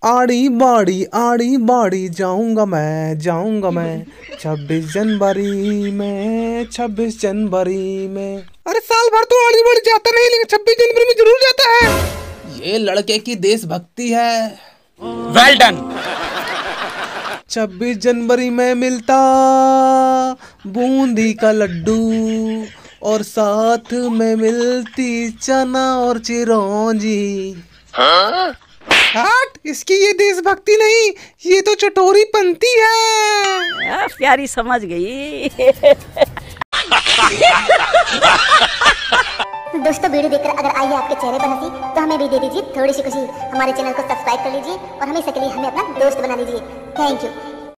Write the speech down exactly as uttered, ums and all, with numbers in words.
आड़ी बाड़ी आड़ी बाड़ी जाऊंगा मैं जाऊंगा मैं छब्बीस जनवरी में छब्बीस जनवरी में। अरे साल भर तो आड़ी बाड़ी जाता नहीं, लेकिन छब्बीस जनवरी में जरूर जाता है। ये लड़के की देशभक्ति है। Well done. छब्बीस जनवरी में मिलता बूंदी का लड्डू और साथ में मिलती चना और चिरौंजी। हाँ? हट, इसकी ये देशभक्ति नहीं, ये तो चटोरी पंथी है। आ, प्यारी समझ गई। दोस्तों वीडियो देखकर अगर आई है आपके चेहरे पर हंसी तो हमें भी दे दीजिए थोड़ी सी खुशी। हमारे चैनल को सब्सक्राइब कर लीजिए और हमेशा के लिए हमें अपना दोस्त बना लीजिए। Thank you.